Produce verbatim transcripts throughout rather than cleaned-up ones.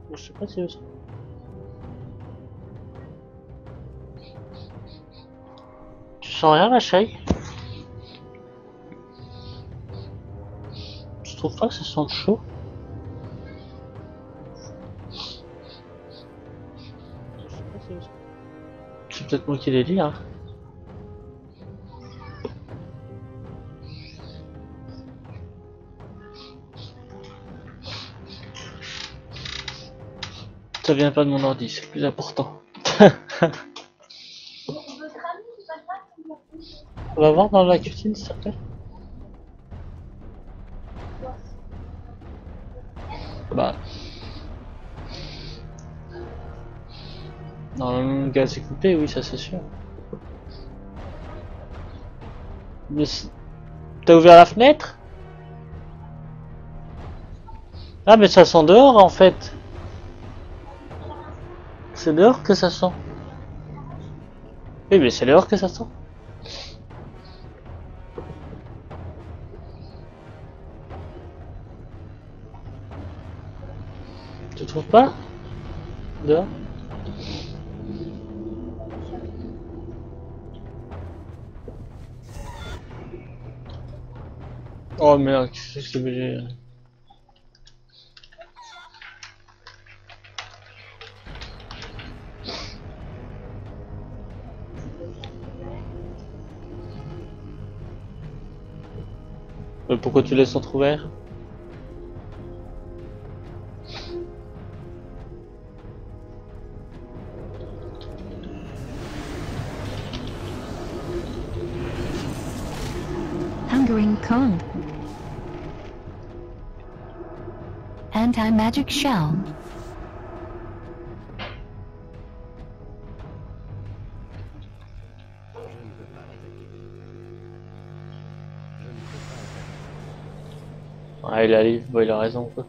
Je sais pas si eux sont. Tu sens rien la Shay? Je trouve pas que ça sente chaud. C'est peut-être moi qui l'ai dit, hein. Ça vient pas de mon ordi, c'est le plus important. On va voir dans la cuisine, s'il te plaît. Bah. Dans le gaz est coupé, oui, ça c'est sûr. Mais t'as ouvert la fenêtre? Ah, mais ça sent dehors en fait. C'est dehors que ça sent. Oui, mais c'est dehors que ça sent. Tu trouves pas? Dehors? Oh merde, qu'est-ce que c'est que j'ai... Mais pourquoi tu laisses entrouvert? Hungering cold. Anti-magic shell. Ah, il a, bon, il a raison quoi.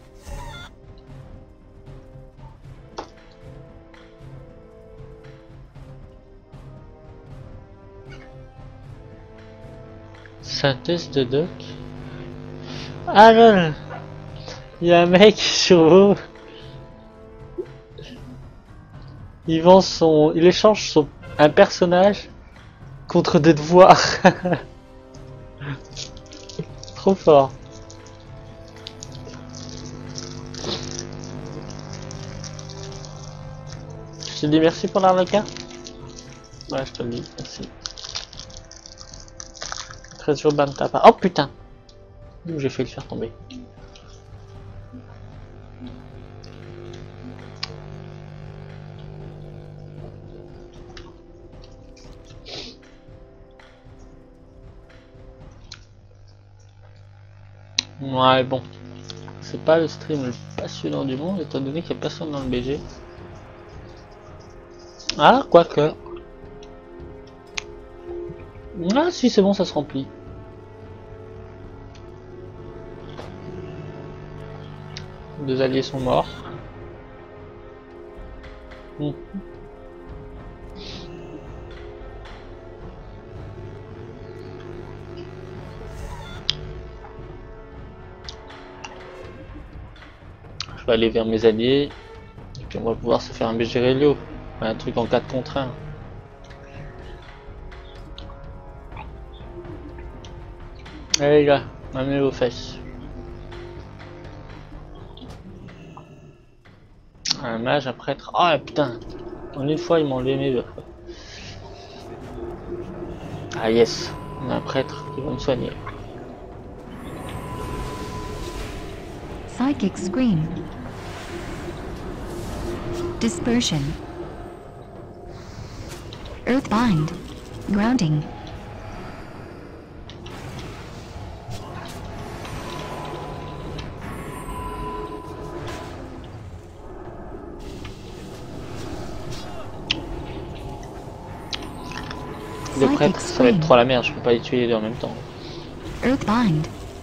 Synthèse de doc. Ah non, il y a un mec sur vous. Il vend son, il échange son un personnage contre des devoirs. Trop fort. Je te dis merci pour l'arlequin. Ouais, je te le dis, merci. Très urbain de ta part. Oh putain! J'ai fait le faire tomber. Ouais, bon. C'est pas le stream le plus passionnant du monde, étant donné qu'il n'y a personne dans le B G. Ah, quoique. Ah, si, c'est bon, ça se remplit. Deux alliés sont morts. Mmh. Je vais aller vers mes alliés. Et puis on va pouvoir se faire un B G Relio. Un truc en quatre contre un. Allez les gars, amenez vos fesses. Un mage, un prêtre. Ah oh, putain! En une fois, ils m'ont enlevé mes bœufs. Ah yes! On a un prêtre qui va me soigner. Psychic scream. Dispersion. Earthbind. Grounding. Les prêtres, ça va être trop la merde, je peux pas les tuer les deux en même temps. Earthbind.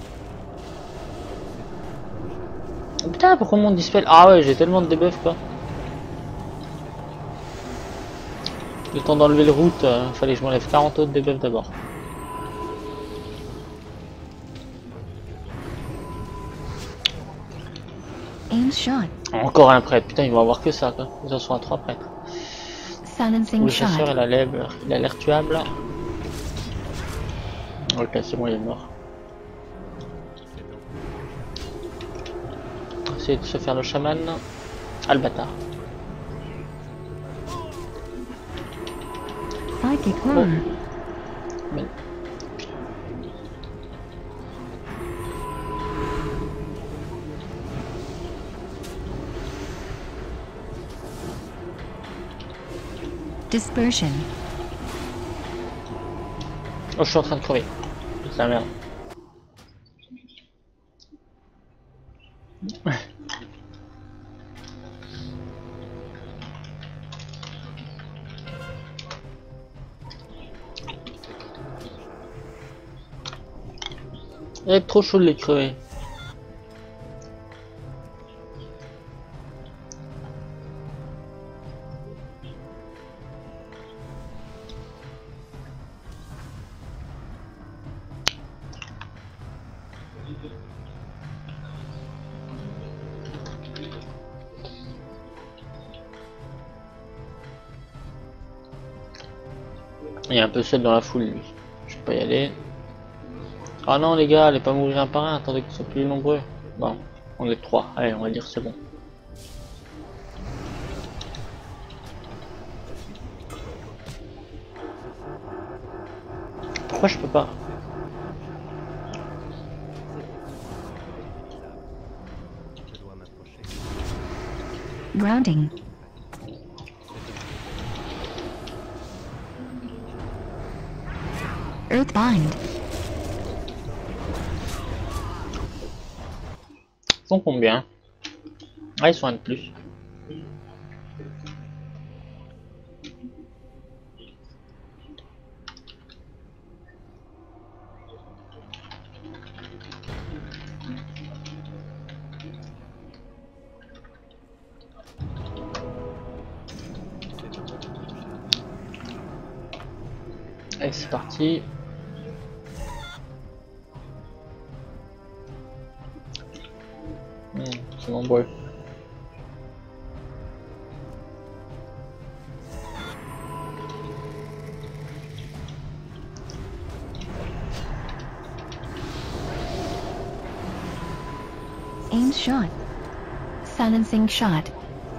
Oh, putain, pourquoi mon dispel? Ah ouais, j'ai tellement de debuffs quoi. Le temps d'enlever le route, euh, fallait que je m'enlève quarante autres debuffs d'abord. Aim shot. Encore un prêtre, putain ils vont avoir que ça quoi. Ils en sont à trois prêtres. Silencing Le chasseur shot. il a l'air il a l'air tuable. Ok c'est bon il est mort. Essayer de se faire le chaman. Ah le bâtard. Psychic horror. Mais... Dispersion. Oh je suis en train de crever. C'est la merde. Il est trop chaud de les crever. Il est un peu seul dans la foule lui. Je peux pas y aller. Ah non les gars, allez pas mourir un par un, attendez qu'ils soient plus nombreux. Bon, on est trois, allez on va dire c'est bon. Pourquoi je peux pas? Grounding. Earthbind. Ils sont combien? Ah ils sont un de plus. Allez c'est parti. Hmm, c'est nombreux. Aim shot. Silencing shot.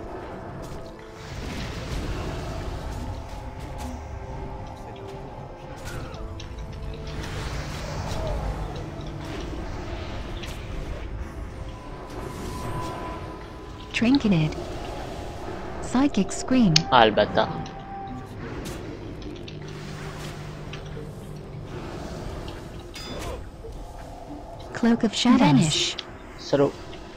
Trinketed. Psychic scream. Ah le bâtard. Cloak of shadows. Vanish. Salaud.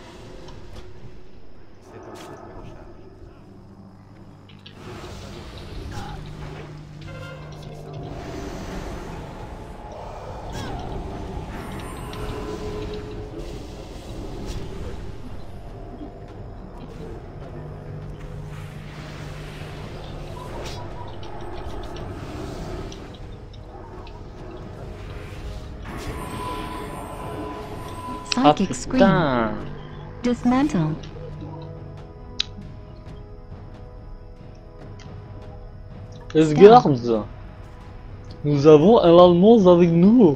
Ah Psychic scream. putain. Dismantle. Esgards. Nous avons un Allemand avec nous.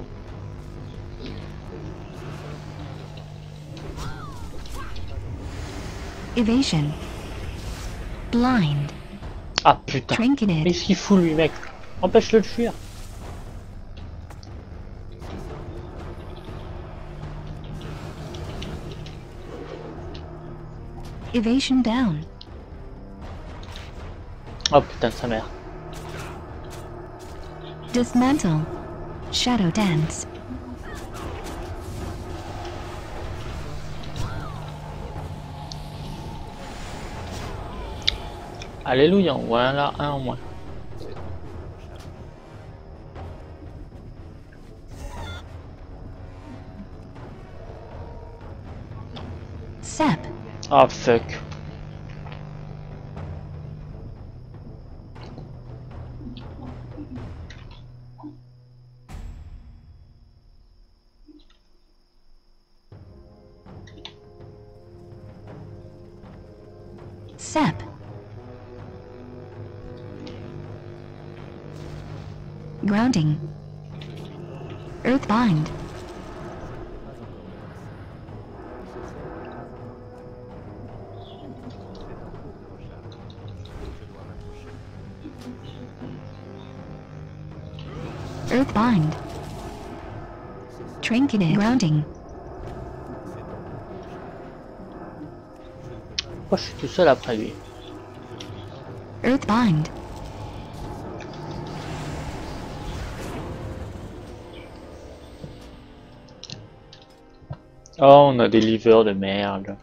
Evasion. Blind. Ah putain. Mais Trinketed. qu'est-ce qu'il fout lui mec? Empêche-le de fuir. Evasion down. Oh putain de sa mère. Dismantle. Shadow dance. Alléluia, voilà un en moins. Sap. Oh fuck. Sep. Grounding. Earthbind. Earthbind. Trinketed. Grounding. Pourquoi je suis tout seul après lui? Earthbind. Oh, on a des liveurs de merde.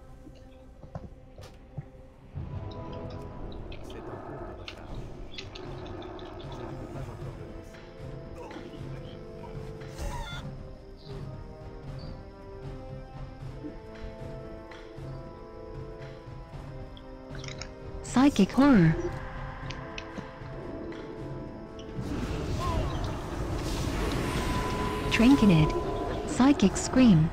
Psychic horror. Trinketed. Psychic scream.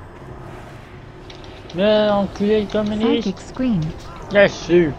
Mais enculé le communiste. Psychic scream. Bien sûr.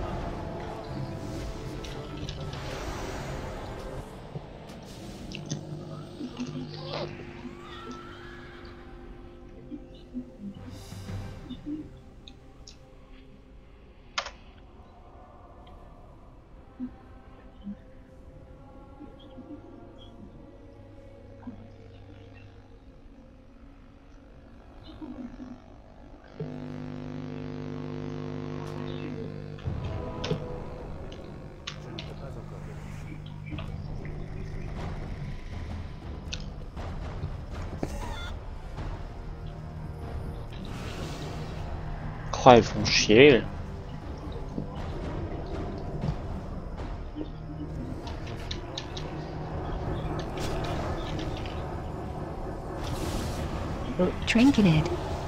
Oh, ils font chier. Trinketed.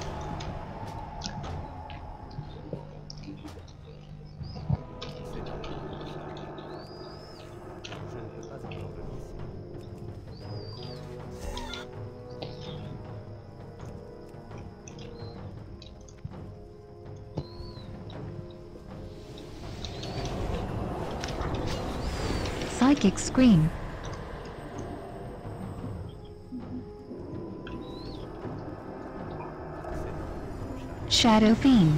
Psychic scream. Shadow fiend.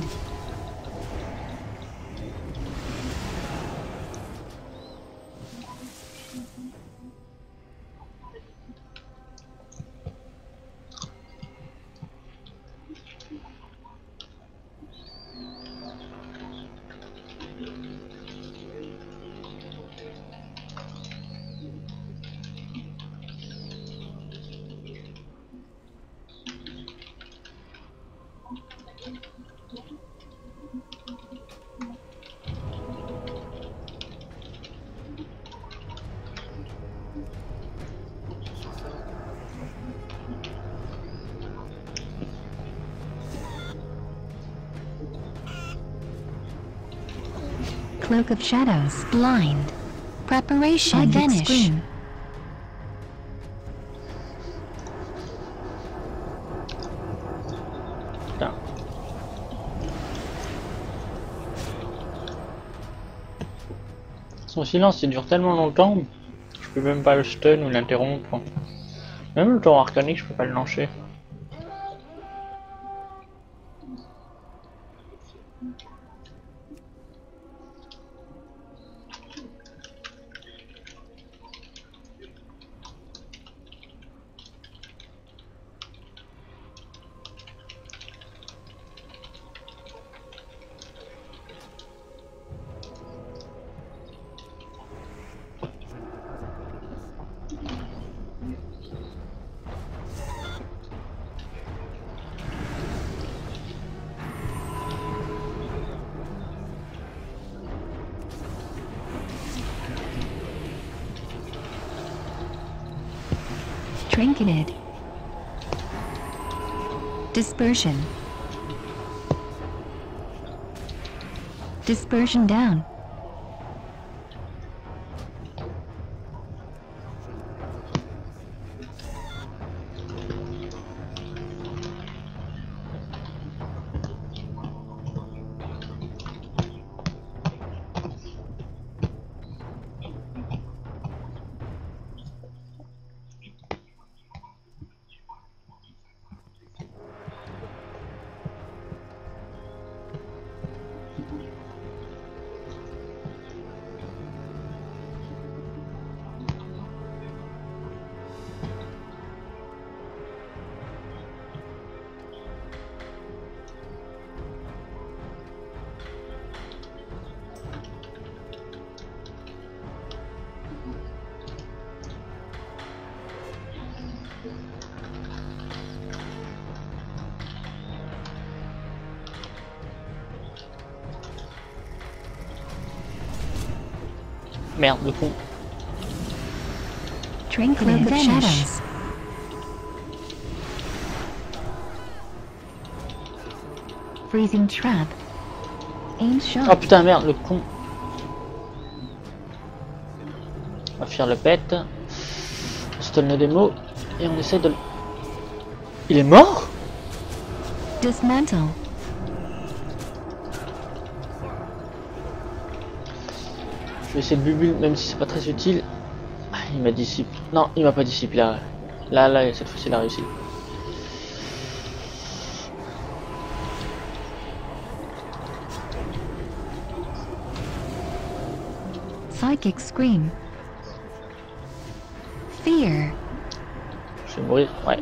Cloak of Shadows. Blind. Preparation. Vanish. Scream. Putain. Son silence il dure tellement longtemps, je peux même pas le stun ou l'interrompre. Même le tour arcanique, je peux pas le lancer. Trinketed. Dispersion. Dispersion down. Merde, le con. Twinkling of shadows. Freezing trap. Aim shot. Oh putain, merde, le con. On va faire le pet. On stun le démo. Et on essaie de le... Il est mort? Dismantle. Je vais essayer de bubule, même si c'est pas très utile. Ah, il m'a dissipé. Non, il m'a pas dissipé là. Là, là, cette fois-ci, il a réussi. Psychic scream. Fear. Je vais mourir, ouais.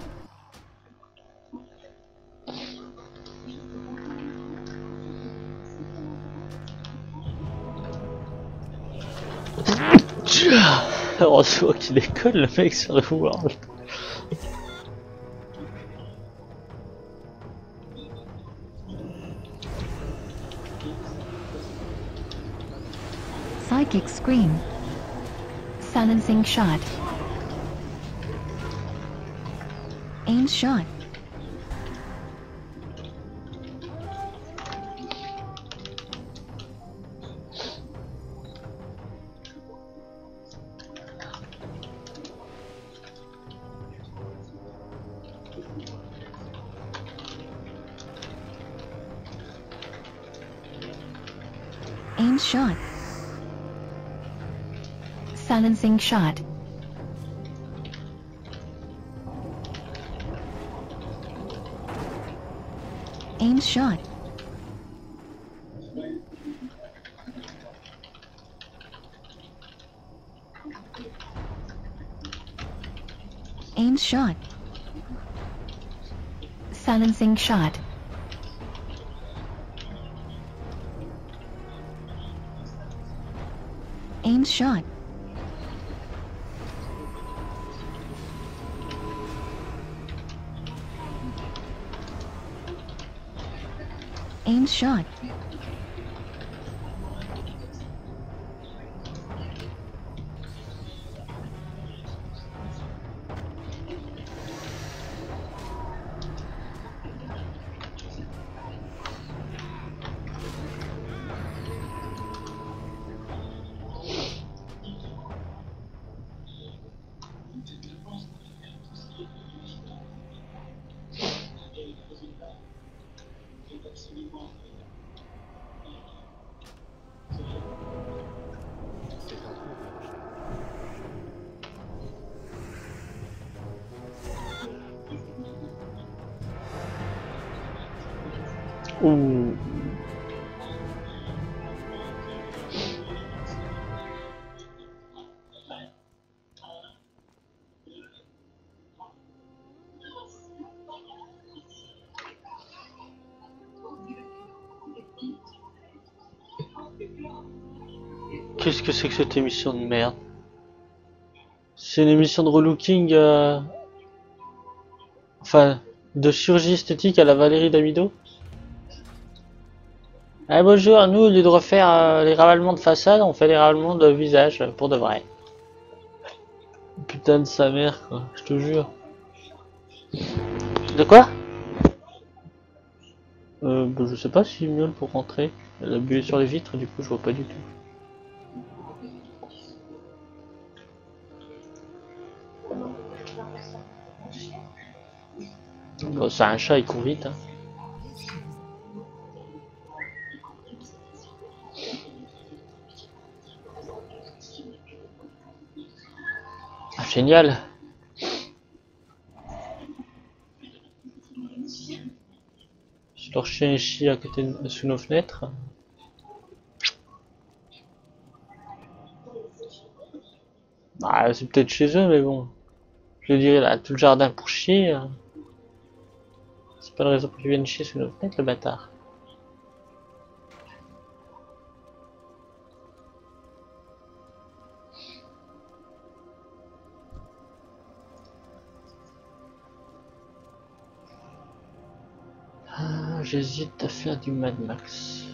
Heureusement qu'il décolle le mec sur le world. Psychic scream. Silencing shot. Aim shot. Aim shot. Silencing shot. Aim shot. Aim shot. Silencing shot. Aim shot. Aim shot. Ouh. Qu'est-ce que c'est que cette émission de merde? C'est une émission de relooking, euh... enfin, de chirurgie esthétique à la Valérie Damido. Ah, bonjour, nous, au lieu de refaire euh, les ravalements de façade, on fait les ravalements de visage, euh, pour de vrai. Putain de sa mère, quoi, je te jure. De quoi? Euh, bah, je sais pas si miaule pour rentrer. Elle a bué sur les vitres, du coup, je vois pas du tout. Bon, c'est un chat, il court vite, hein. Ah, génial. Si leur chien chie à côté de, sous nos fenêtres. Bah, c'est peut-être chez eux, mais bon. Je dirais, là, tout le jardin pour chier. Hein. C'est pas le raison pour qu'ils viennent chier sous nos fenêtres, le bâtard. Ah, j'hésite à faire du Mad Max.